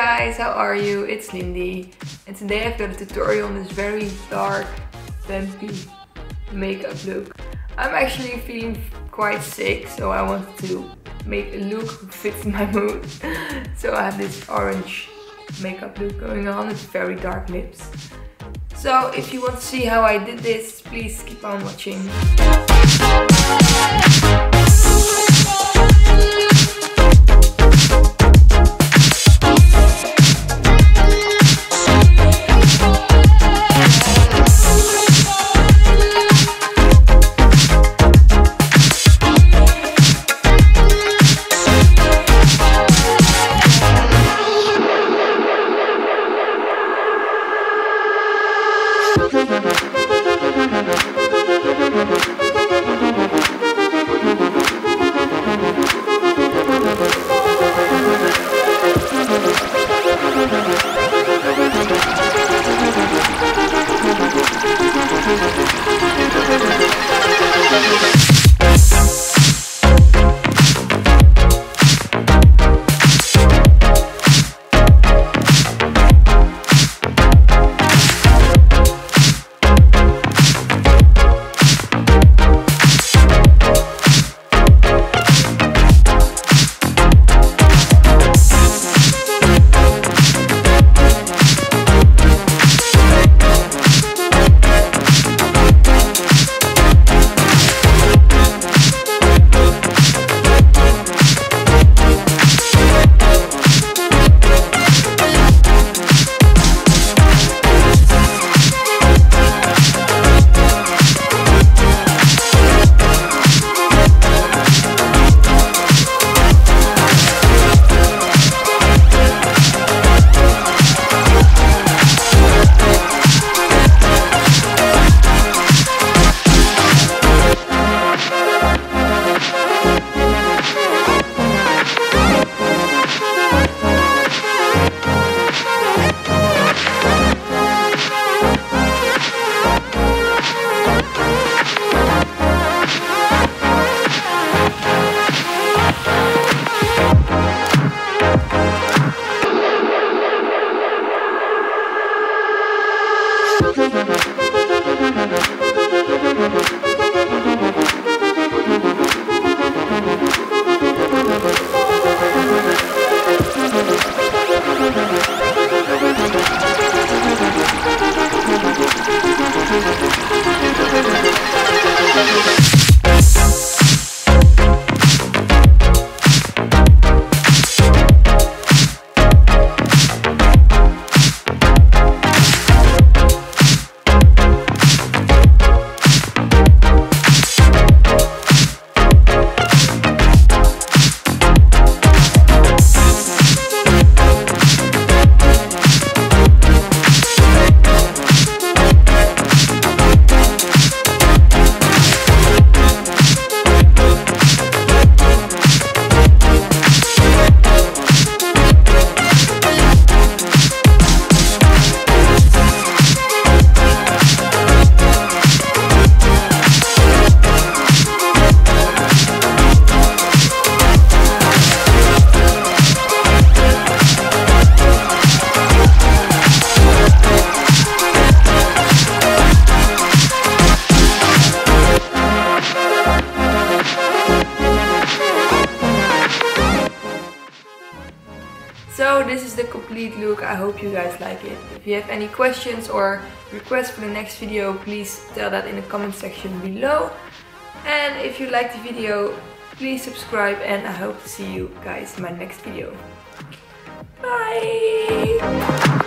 guys, how are you? It's Lindy, and today I've got a tutorial on this very dark, vampy makeup look. I'm actually feeling quite sick, so I wanted to make a look that fits my mood. So I have this orange makeup look going on with very dark lips. So if you want to see how I did this, please keep on watching. So this is the complete look. I hope you guys like it. If you have any questions or requests for the next video, please tell that in the comment section below. And if you liked the video, please subscribe, and I hope to see you guys in my next video. Bye!